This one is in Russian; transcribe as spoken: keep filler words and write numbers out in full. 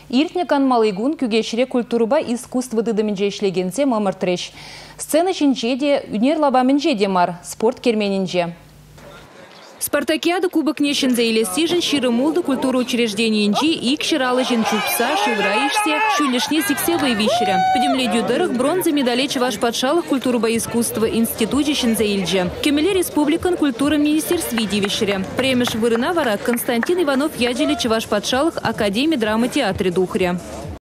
Иртнекан малыгун күгешіре культурба искусство дыдымынже ишлегенсе мамыртреш. Сцена чинчеде, үнер лабамынже демар, спорт керменінже. Спартакиада Кубок Нещензе или Сижен, Широмулда, культура учреждений Инджи, Ик, Ширалажин, Чупса, Шивраишсе, Шулишне, Сиксева и Вищеря. Подемле дюдерах бронза медалей Чеваш Подшалах, культура искусства, Институте Щензе Ильджа. Кемеле республикан, культура министерстве Дивищеря. Премеш Вырына Варак, Константин Иванов Ядели Чеваш Подшалах, Академии драмы театре Духаря.